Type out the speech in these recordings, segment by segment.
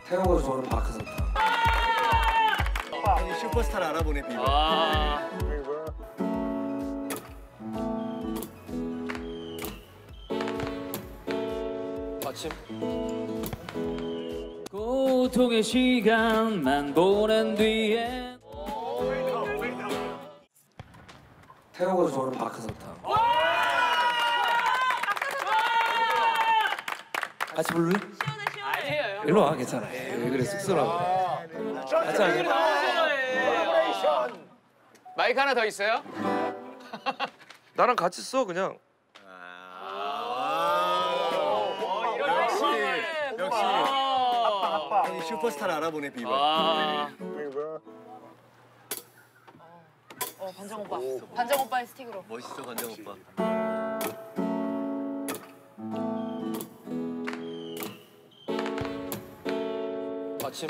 태국에서 좋아하는 마크사탕. 형이 슈퍼스타를 알아보네 비버. 아침. 고통의 시간만 보낸 뒤에 태국에서 좋아하는 마크사탕. 같이 부를래? 아니에요. 일로 와, 괜찮아. 왜 그래, 쑥스러워. 같이 하자. 마이크 하나 더 있어요? 나랑 같이 써, 그냥. 역시 아빠 형이 슈퍼스타를 알아보네 비버. 반장 오빠. 반장 오빠의 스틱으로. 멋있어 관장 오빠. 아침.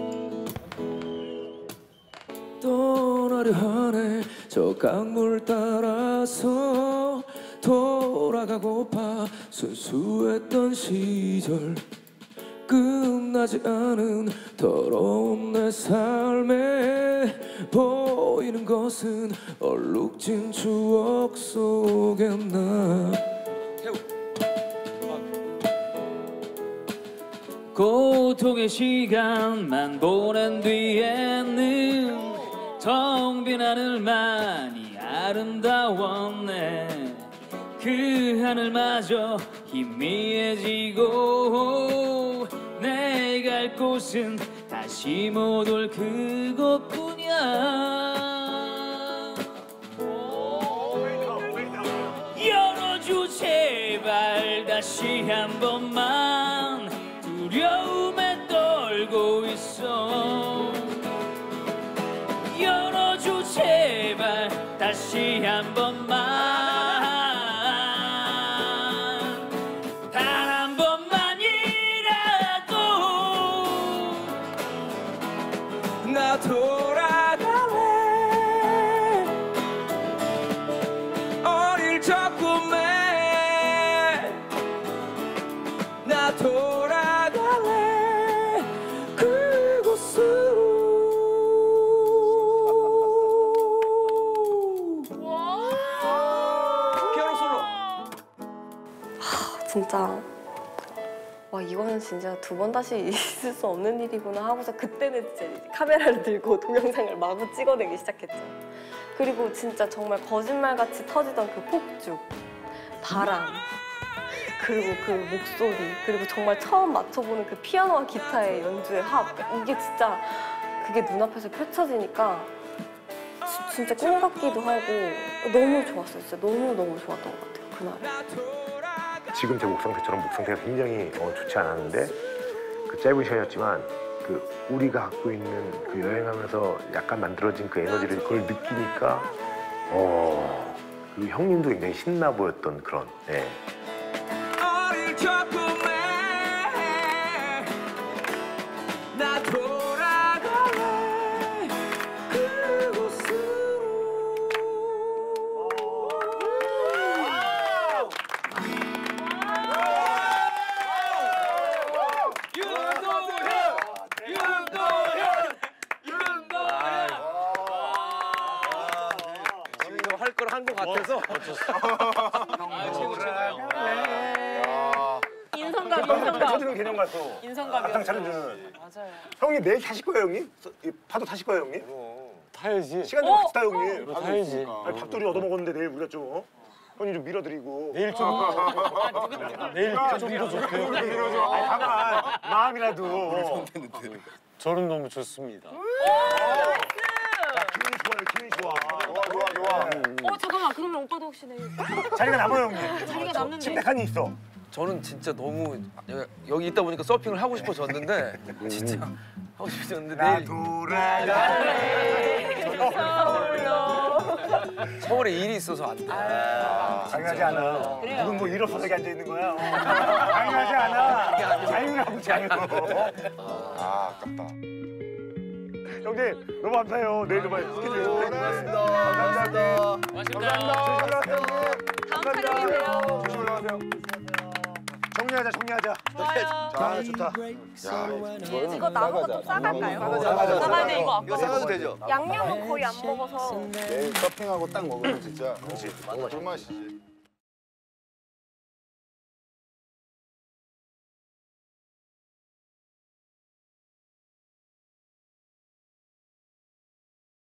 떠나려 하네 저 강물 따라서 돌아가고파 순수했던 시절 끝나지 않은 더러운 내 삶에 보이는 것은 얼룩진 추억 속에 나 고통의 시간만 보낸 뒤에는 텅 빈 하늘만이 아름다웠네. 그 하늘마저 희미해지고 내 갈 곳은 다시 못 올 그곳뿐이야. 열어줘 제발 다시 한 번만. 두려움에 떨고 있어. 열어줘 제발 다시 한 번만. 단 한 번만이라도 나 돌아갈래 어릴 적 꿈에 나 돌아갈래 그곳으로. 피아노 솔로. 진짜 와 이거는 진짜 두 번 다시 있을 수 없는 일이구나 하고서 그때는 진짜 카메라를 들고 동영상을 마구 찍어내기 시작했죠. 그리고 진짜 정말 거짓말같이 터지던 그 폭죽, 바람, 그리고 그 목소리, 그리고 정말 처음 맞춰보는 그 피아노와 기타의 연주의 합, 이게 진짜 그게 눈앞에서 펼쳐지니까 진짜 꿈 같기도 하고 너무 좋았어요. 진짜 너무너무 좋았던 것 같아요, 그날. 지금 제 목 상태처럼 목 상태가 굉장히 좋지 않았는데 그 짧은 시간이었지만 그 우리가 갖고 있는 그 여행하면서 약간 만들어진 그 에너지를 그걸 느끼니까 그 형님도 굉장히 신나 보였던 그런. 예. 어릴 적 꿈에 나 돌아갈래 그곳으로. 이거 할 걸 한 것 같아서. 인성감. 차주는 개념 가수. 인성감이요. 당 차려주는. 맞아요. 형님 내일 타실 거예요, 형님? 파도 타실 거예요, 형님? 타야지. 시간 좀 갑시다, 형님. 타야지. 아니, 밥도리 얻어먹었는데 내일 우리가 좀 형님 좀 밀어드리고. 내일 좀 내일 좀 더 좋게. 아니, 가만 마음이라도. 저는 너무 좋습니다. 기분이 좋아요, 기분이 좋아. 좋아. 잠깐만 그러면 오빠도 혹시 내일 자리가 남아요, 형님. 자리가 남는데. 침대 칸이 있어. 저는 진짜 너무 여기 있다 보니까 서핑을 하고 싶어졌는데 진짜 하고 싶어졌는데 내일 서울에 일이 있어서 안 돼. 당연하지 않아. 누군 뭐 일 없어서 여기 앉아 있는 거야. 당연하지 않아. 자유라고 자유. 아깝다. 형님 너무 감사해요. 내일도 봐요. 스케줄. 고맙습니다. 감사합니다. 다음 촬영에 봬요. 조심히 올라가세요. 정리 정리하자 정리하자. 좋아요. 자 좋다. 이거 나무가 좀 싸갈까요? 싸가야 돼 이거. 이거 싸가도 되죠? 양념은 거의 안 먹어서 내일 서핑하고 딱 먹으면 진짜. 그렇지. 너무 맛있지.